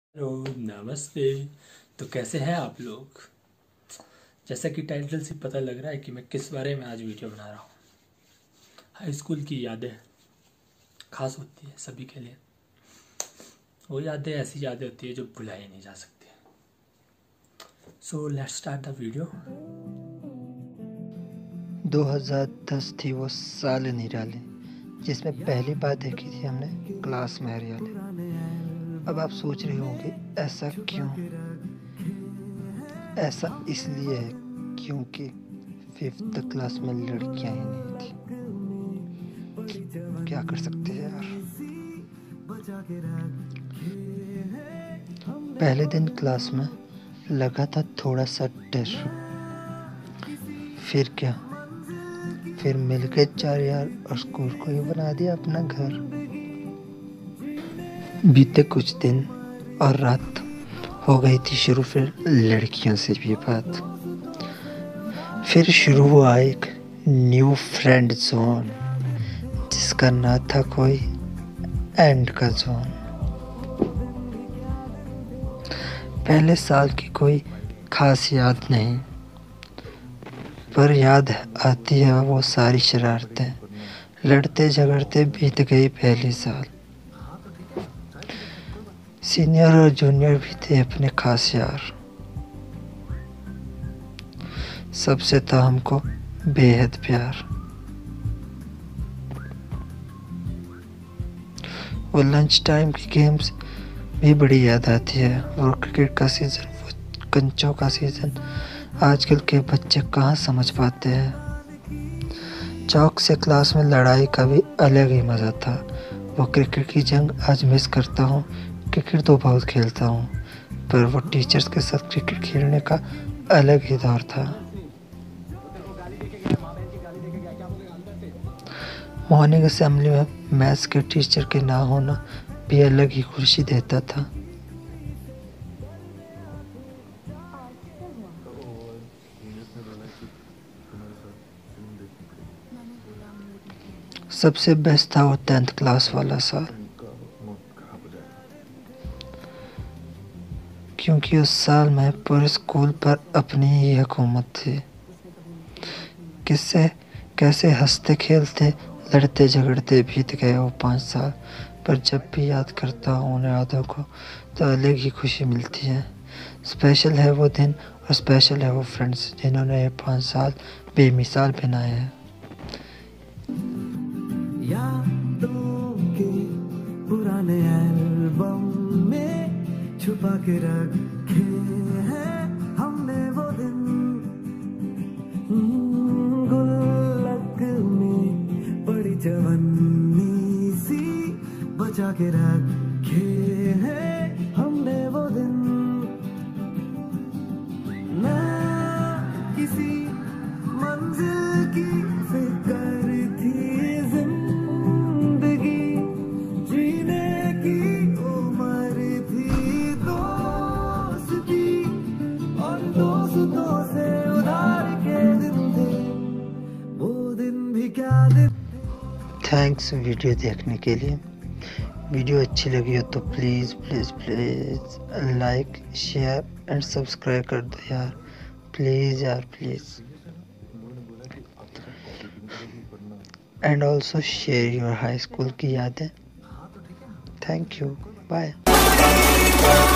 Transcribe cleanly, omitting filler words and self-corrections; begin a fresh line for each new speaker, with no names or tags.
Hello नमस्ते। तो कैसे हैं आप लोग। जैसा कि टाइटल से पता लग रहा है कि मैं किस बारे में आज वीडियो बना रहा हूँ। हाई स्कूल की यादें खास होती है सभी के लिए। वो यादें ऐसी यादें होती है जो भुलाई नहीं जा सकती। So let's start the video.
2010 थी वो साल निराले जिसमें पहली बार देखी थी हमने क्लास में हरियाली। अब आप सोच रहे होंगे ऐसा क्यों? ऐसा इसलिए है क्योंकि 5th क्लास में लड़कियां ही नहीं थी। क्या कर सकते हैं यार। पहले दिन क्लास में लगा था थोड़ा सा डर। फिर क्या, फिर मिल गए 4 यार और स्कूल को ही बना दिया अपना घर। बीते कुछ दिन और रात हो गई थी शुरू फिर लड़कियों से भी बात। फिर शुरू हुआ एक न्यू फ्रेंड जोन जिसका ना था कोई एंड का जोन। पहले साल की कोई खास याद नहीं, पर याद आती है वो सारी शरारतें। लड़ते झगड़ते बीत गई पहली साल। सीनियर और जूनियर भी थे अपने खास यार। सबसे था हमको बेहद प्यार। वो लंच टाइम की गेम्स भी बड़ी याद आती है। और क्रिकेट का सीज़न, वो कंचों का सीज़न आजकल के बच्चे कहाँ समझ पाते हैं। चौक से क्लास में लड़ाई का भी अलग ही मज़ा था। वो क्रिकेट की जंग आज मिस करता हूँ। क्रिकेट तो बहुत खेलता हूँ, पर वो टीचर्स के साथ क्रिकेट खेलने का अलग ही दौर था। मॉर्निंग असेंबली में मैथ्स के टीचर के ना होना भी अलग ही खुशी देता था। सबसे बेस्ट था वो 10th क्लास वाला साल, क्योंकि उस साल में पूरे स्कूल पर अपनी ही हुकूमत थी। किससे कैसे हंसते खेलते लड़ते झगड़ते बीत गए वो 5 साल। पर जब भी याद करता हूँ उन यादों को तो अलग ही खुशी मिलती है। स्पेशल है वो दिन और स्पेशल है वो फ्रेंड्स जिन्होंने ये 5 साल बेमिसाल बनाए हैं। यादों के पुराने एल्बम में छुपा के रखे हैं हमने वो दिन। गुल्लक में पड़ी जवानी सी बचा के रखे हैं हमने वो दिन। ना किसी मंजिल की फिक्र थी, जिंदगी जीने की उम्र थी। दोस्ती और दोस्तों से उधार के दिन थे, वो दिन भी क्या दिन। थैंक्स वीडियो देखने के लिए। वीडियो अच्छी लगी हो तो please please please like share and subscribe कर दो यार। प्लीज़ यार please. And also share your high school की यादें। Thank you, bye.